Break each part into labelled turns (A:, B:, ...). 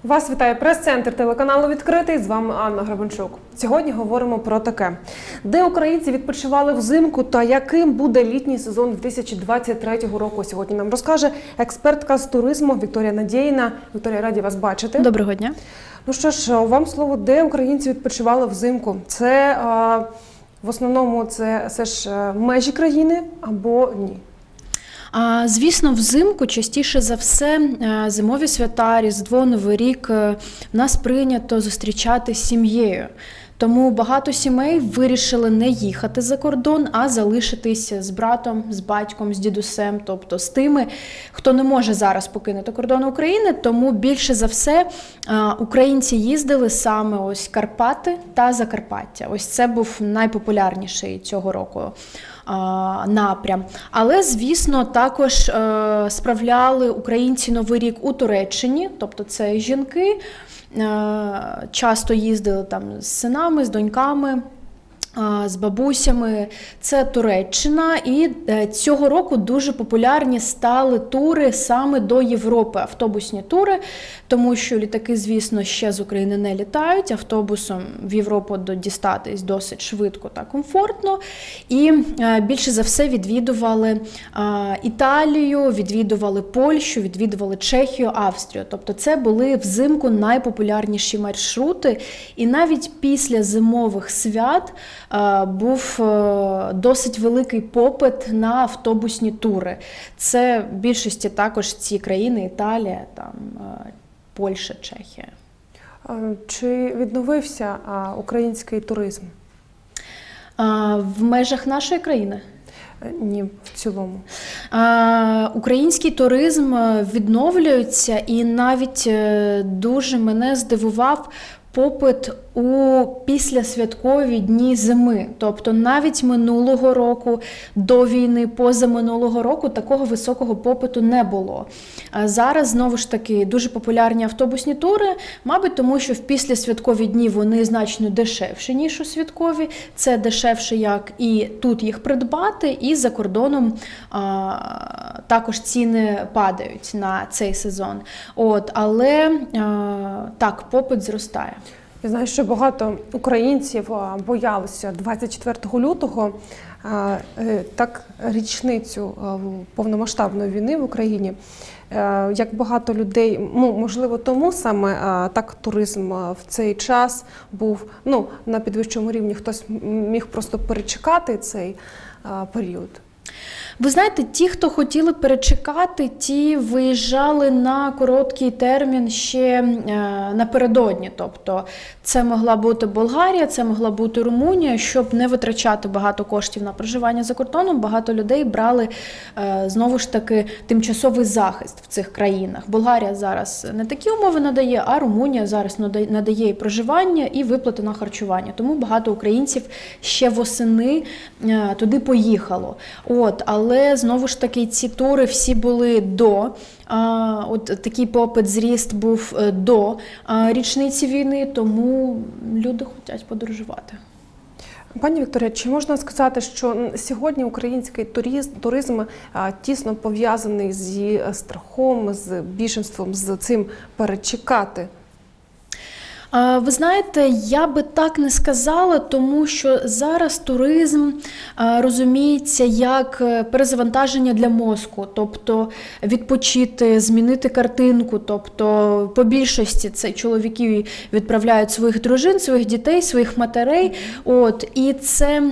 A: Вас вітає прес-центр телеканалу «Відкритий». З вами Анна Грабанчук. Сьогодні говоримо про таке. Де українці відпочивали взимку та яким буде літній сезон 2023 року. Сьогодні нам розкаже експертка з туризму Вікторія Надєїна. Вікторія, раді вас бачити.
B: Доброго дня.
A: Ну що ж, вам слово, де українці відпочивали взимку? Це в основному це ж межі країни або ні?
B: Звісно, взимку частіше за все зимові свята, Різдво, Новий рік в нас прийнято зустрічати з сім'єю. Тому багато сімей вирішили не їхати за кордон, а залишитися з братом, з батьком, з дідусем, тобто з тими, хто не може зараз покинути кордони України. Тому більше за все українці їздили саме ось Карпати та Закарпаття. Ось це був найпопулярніший цього року напрям. Але, звісно, також справляли українці Новий рік у Туреччині, тобто це жінки, часто їздили там з синами, з доньками, з бабусями. Це Туреччина, і цього року дуже популярні стали тури саме до Європи, автобусні тури, тому що літаки, звісно, ще з України не літають, автобусом в Європу дістатись досить швидко та комфортно. І більше за все відвідували Італію, відвідували Польщу, відвідували Чехію, Австрію. Тобто це були взимку найпопулярніші маршрути, і навіть після зимових свят був досить великий попит на автобусні тури. Це в більшості також ці країни: Італія, там, Польща, Чехія.
A: Чи відновився український туризм?
B: В межах нашої країни?
A: Ні, в цілому.
B: Український туризм відновлюється, і навіть дуже мене здивував попит у післясвяткові дні зими. Тобто навіть минулого року, до війни, позаминулого року такого високого попиту не було. Зараз, знову ж таки, дуже популярні автобусні тури, мабуть, тому що в післясвяткові дні вони значно дешевші, ніж у святкові. Це дешевше, як і тут їх придбати, і за кордоном також ціни падають на цей сезон. Але так, попит зростає.
A: Я знаю, що багато українців боялися 24 лютого, так, річницю повномасштабної війни в Україні. Як багато людей, можливо, тому саме так туризм в цей час був на підвищеному рівні, хтось міг просто перечекати цей період.
B: Ви знаєте, ті, хто хотіли перечекати, ті виїжджали на короткий термін ще напередодні. Тобто це могла бути Болгарія, це могла бути Румунія. Щоб не витрачати багато коштів на проживання за кордоном, багато людей брали, знову ж таки, тимчасовий захист в цих країнах. Болгарія зараз не такі умови надає, а Румунія зараз надає і проживання, і виплати на харчування. Тому багато українців ще восени туди поїхало. Але, знову ж таки, ці тури всі були до, такий попит, зріст був до річниці війни, тому люди хочуть подорожувати.
A: Пані Вікторія, чи можна сказати, що сьогодні український туризм тісно пов'язаний зі страхом, з біженством, з цим перечекати?
B: Ви знаєте, я би так не сказала, тому що зараз туризм розуміється як перезавантаження для мозку, тобто відпочити, змінити картинку, тобто по більшості це чоловіки відправляють своїх дружин, своїх дітей, своїх матерей, і це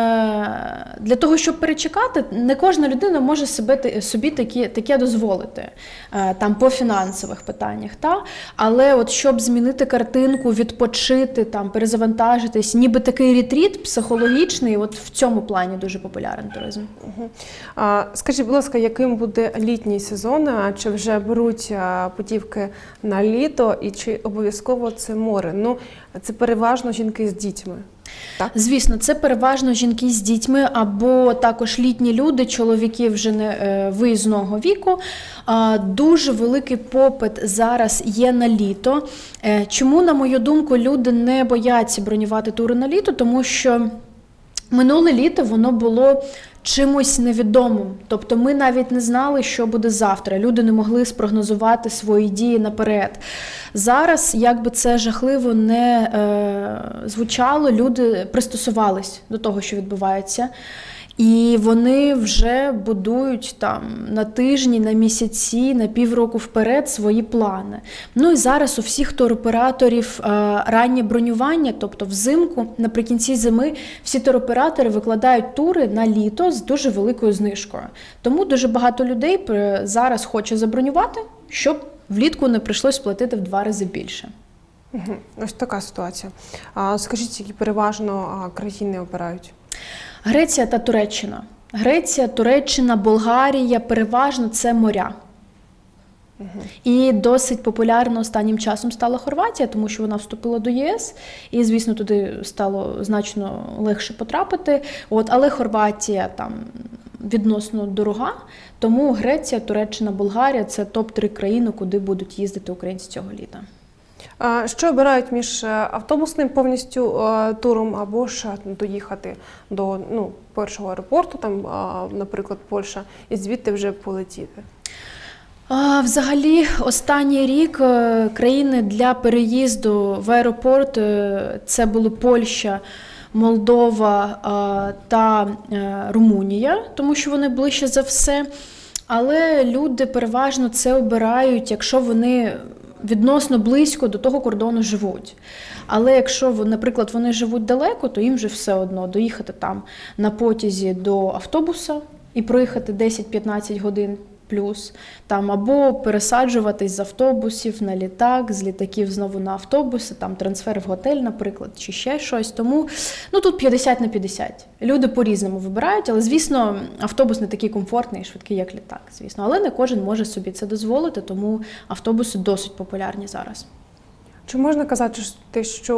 B: для того, щоб перечекати, не кожна людина може собі таке дозволити, там по фінансових питаннях, але щоб змінити картинку, відпочити, там, перезавантажитись, ніби такий ретріт психологічний, в цьому плані дуже популярний туризм.
A: Скажіть, будь ласка, яким буде літній сезон? Чи вже беруть путівки на літо і чи обов'язково це море? Це переважно жінки з дітьми. Так?
B: Звісно, це переважно жінки з дітьми або також літні люди, чоловіки вже не виїзного віку. Дуже великий попит зараз є на літо. Чому, на мою думку, люди не бояться бронювати тури на літо? Тому що Минуле літо воно було чимось невідомим. Тобто ми навіть не знали, що буде завтра. Люди не могли спрогнозувати свої дії наперед. Зараз, як би це жахливо не звучало, люди пристосувались до того, що відбувається. І вони вже будують там на тижні, на місяці, на півроку вперед свої плани. Ну і зараз у всіх туроператорів раннє бронювання, тобто взимку, наприкінці зими, всі туроператори викладають тури на літо з дуже великою знижкою. Тому дуже багато людей зараз хоче забронювати, щоб влітку не прийшлось платити в 2 рази більше.
A: Ось така ситуація. Скажіть, які переважно країни обирають?
B: Греція та Туреччина. Греція, Туреччина, Болгарія – переважно це моря. І досить популярно останнім часом стала Хорватія, тому що вона вступила до ЄС, і, звісно, туди стало значно легше потрапити. Але Хорватія там відносно дорога, тому Греція, Туреччина, Болгарія – це топ-3 країни, куди будуть їздити українці цього літа.
A: Що обирають між автобусним повністю туром або ж доїхати до першого аеропорту, там, наприклад, Польща, і звідти вже полетіти?
B: Взагалі, останній рік країни для переїзду в аеропорт – це були Польща, Молдова та Румунія, тому що вони ближче за все. Але люди переважно це обирають, якщо вони відносно близько до того кордону живуть. Але якщо, наприклад, вони живуть далеко, то їм вже все одно доїхати там на потязі до автобуса і проїхати 10-15 годин плюс, там, або пересаджуватись з автобусів на літак, з літаків знову на автобуси, там трансфер в готель, наприклад, чи ще щось. Тому тут 50 на 50. Люди по-різному вибирають, але, звісно, автобус не такий комфортний і швидкий, як літак, звісно. Але не кожен може собі це дозволити, тому автобуси досить популярні зараз.
A: Чи можна казати, що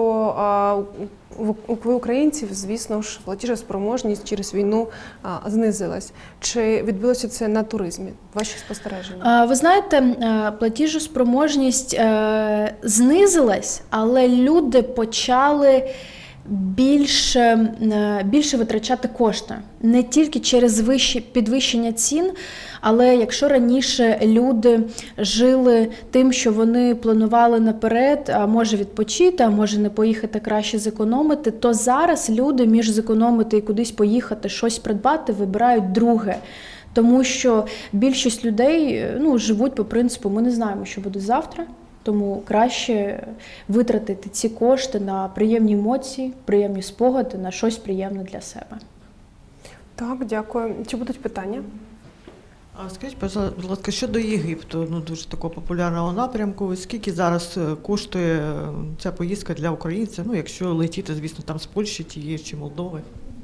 A: у українців, звісно ж, платіжоспроможність через війну знизилась? Чи відбулося це на туризмі? Ваші спостереження?
B: Ви знаєте, платіжоспроможність знизилась, але люди почали більше витрачати кошти. Не тільки через підвищення цін, але якщо раніше люди жили тим, що вони планували наперед, а може відпочити, а може не поїхати, краще зекономити, то зараз люди між зекономити і кудись поїхати, щось придбати, вибирають друге. Тому що більшість людей живуть по принципу, ми не знаємо, що буде завтра. Тому краще витратити ці кошти на приємні емоції, приємні спогади, на щось приємне для себе.
A: Так, дякую. Чи будуть питання?
C: Скажіть, будь ласка, щодо Єгипту, дуже такого популярного напрямку, скільки зараз коштує ця поїздка для українця, якщо летіти, звісно, там з Польщі тієї чи Молдови?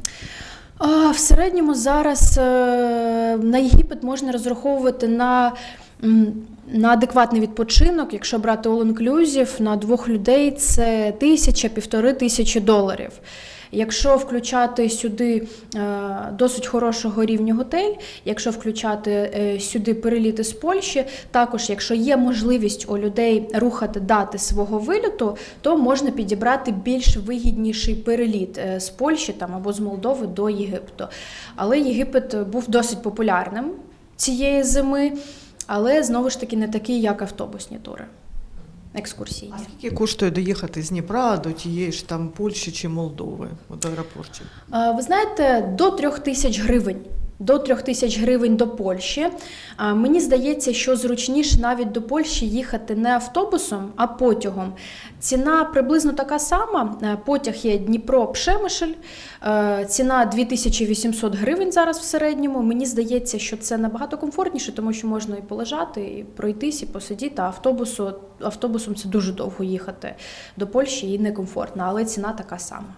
B: В середньому зараз на Єгипет можна розраховувати на адекватний відпочинок, якщо брати all-inclusive, на 2 людей це $1000–1500. Якщо включати сюди досить хорошого рівня готель, якщо включати сюди переліти з Польщі, також якщо є можливість у людей рухати дати свого вильоту, то можна підібрати більш вигідніший переліт з Польщі або з Молдови до Єгипту. Але Єгипет був досить популярним цієї зими, але, знову ж таки, не такий, як автобусні тури, екскурсійні.
C: А скільки коштує доїхати з Дніпра до тієї ж там Польщі чи Молдови, до аеропортів?
B: Ви знаєте, до 3000 гривень. До 3000 гривень до Польщі. Мені здається, що зручніше навіть до Польщі їхати не автобусом, а потягом. Ціна приблизно така сама. Потяг є Дніпро-Пшемишель. Ціна 2800 гривень зараз в середньому. Мені здається, що це набагато комфортніше, тому що можна і полежати, і пройтись, і посидіти. А автобусом це дуже довго їхати до Польщі і некомфортно, але ціна така сама.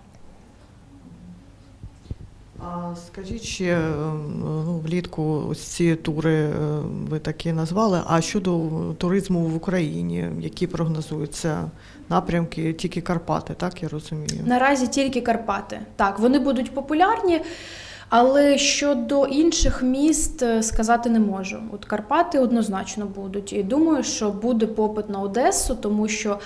C: А скажіть ще, влітку ось ці тури ви такі назвали, а щодо туризму в Україні, які прогнозуються напрямки, тільки Карпати, так я розумію?
B: Наразі тільки Карпати. Так, вони будуть популярні, але щодо інших міст сказати не можу. Карпати однозначно будуть. І думаю, що буде попит на Одесу, тому що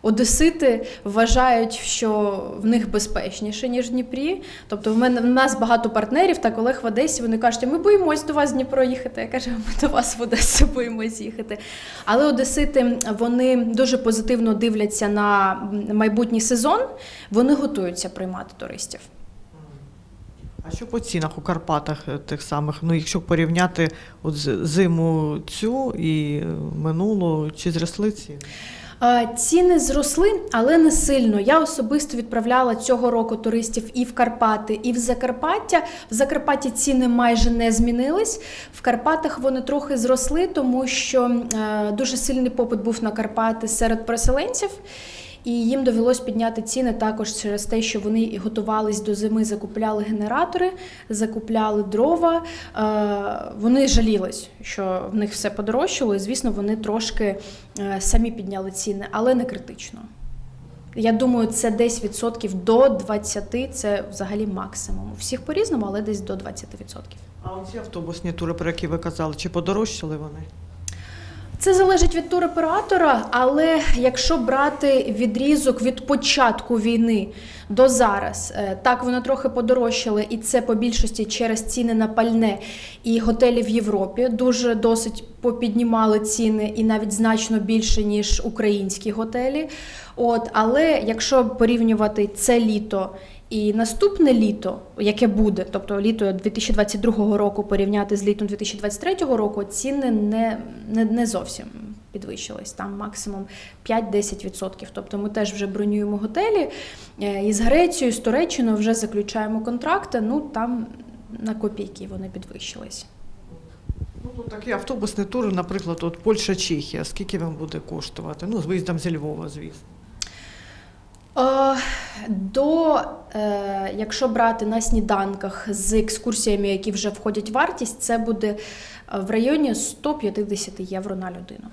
B: Одесити вважають, що в них безпечніше, ніж в Дніпрі. Тобто в нас багато партнерів та колег в Одесі, вони кажуть, ми боїмось до вас в Дніпро їхати. Я кажу, ми до вас в Одесу боїмось їхати. Але одесити, вони дуже позитивно дивляться на майбутній сезон, вони готуються приймати туристів.
C: А що по цінах у Карпатах тих самих? Ну, якщо порівняти от зиму цю і минулу, чи зросли ціни?
B: Ціни зросли, але не сильно. Я особисто відправляла цього року туристів і в Карпати, і в Закарпаття. В Закарпатті ціни майже не змінились. В Карпатах вони трохи зросли, тому що дуже сильний попит був на Карпати серед переселенців. І їм довелось підняти ціни також через те, що вони готувались до зими, закупляли генератори, закупляли дрова. Вони жалілись, що в них все подорожчало, і, звісно, вони трошки самі підняли ціни, але не критично. Я думаю, це десь відсотків до 20, це взагалі максимум. У всіх по-різному, але десь до 20%.
C: А оці автобусні тури, про які ви казали, чи подорожчали вони?
B: Це залежить від туроператора, але якщо брати відрізок від початку війни до зараз, так вони трохи подорожчали, і це по більшості через ціни на пальне і готелі в Європі досить попіднімали ціни і навіть значно більше, ніж українські готелі. Але якщо порівнювати це літо і наступне літо, яке буде, тобто літо 2022 року порівняти з літом 2023 року, ціни не зовсім підвищились, там максимум 5-10%. Тобто ми теж вже бронюємо готелі, і з Грецією, з Туреччиною вже заключаємо контракти, там на копійки вони підвищились.
C: Ну, такий автобусний тур, наприклад, от Польща-Чехія, скільки він буде коштувати? Ну, з виїздом зі Львова, звісно.
B: Якщо брати на сніданках з екскурсіями, які вже входять в вартість, це буде в районі 150 євро на людину.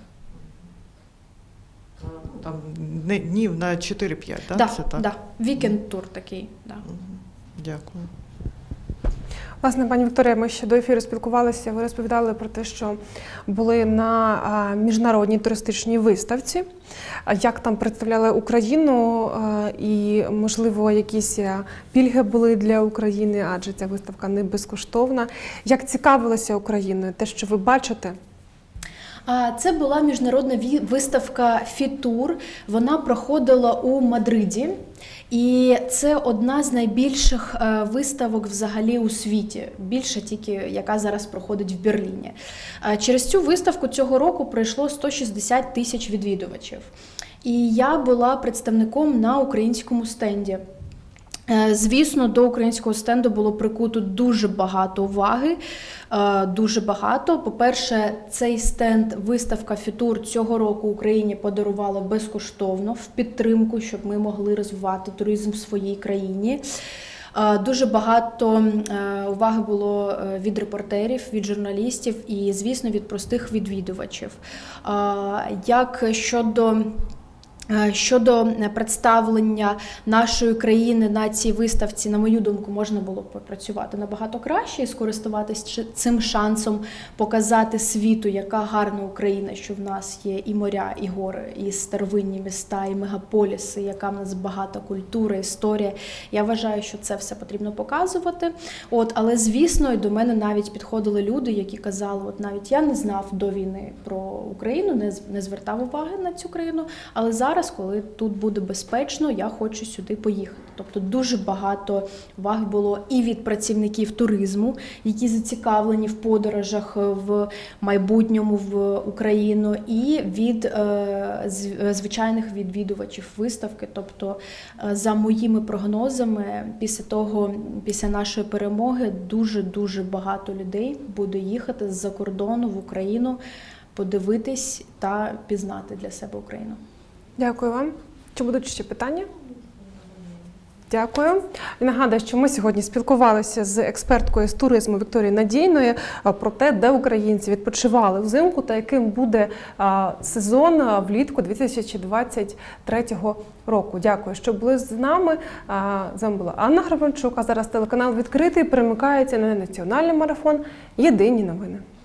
C: Там днів на 4-5, так?
B: Так, да. Вікенд-тур такий. Да.
C: Дякую.
A: Власне, пані Вікторія, ми ще до ефіру спілкувалися, ви розповідали про те, що були на міжнародній туристичній виставці, як там представляли Україну і, можливо, якісь пільги були для України, адже ця виставка не безкоштовна. Як цікавилася Україною, те, що ви бачите?
B: Це була міжнародна виставка «Фітур». Вона проходила у Мадриді. І це одна з найбільших виставок взагалі у світі, більше тільки, яка зараз проходить в Берліні. Через цю виставку цього року прийшло 160 тисяч відвідувачів. І я була представником на українському стенді. Звісно, до українського стенду було прикуто дуже багато уваги, дуже багато. По-перше, цей стенд, виставка «Фітур» цього року Україні подарувала безкоштовно в підтримку, щоб ми могли розвивати туризм в своїй країні. Дуже багато уваги було від репортерів, від журналістів і, звісно, від простих відвідувачів. Як щодо представлення нашої країни на цій виставці, на мою думку, можна було б попрацювати набагато краще і скористуватись цим шансом показати світу, яка гарна Україна, що в нас є і моря, і гори, і старовинні міста, і мегаполіси, яка в нас багата культура, історія. Я вважаю, що це все потрібно показувати. Але, звісно, і до мене навіть підходили люди, які казали, навіть я не знав до війни про Україну, не звертав уваги на цю країну, але зараз, коли тут буде безпечно, я хочу сюди поїхати. Тобто дуже багато уваги було і від працівників туризму, які зацікавлені в подорожах в майбутньому в Україну, і від звичайних відвідувачів виставки. Тобто, за моїми прогнозами, після нашої перемоги дуже багато людей буде їхати з-за кордону в Україну, подивитись та пізнати для себе Україну.
A: Дякую вам. Чи будуть ще питання? Дякую. І нагадую, що ми сьогодні спілкувалися з експерткою з туризму Вікторією Надійною про те, де українці відпочивали взимку та яким буде сезон влітку 2023 року. Дякую, що були з нами. З вами була Анна Грабанчук, а зараз телеканал «Відкритий» перемикається на національний марафон «Єдині новини».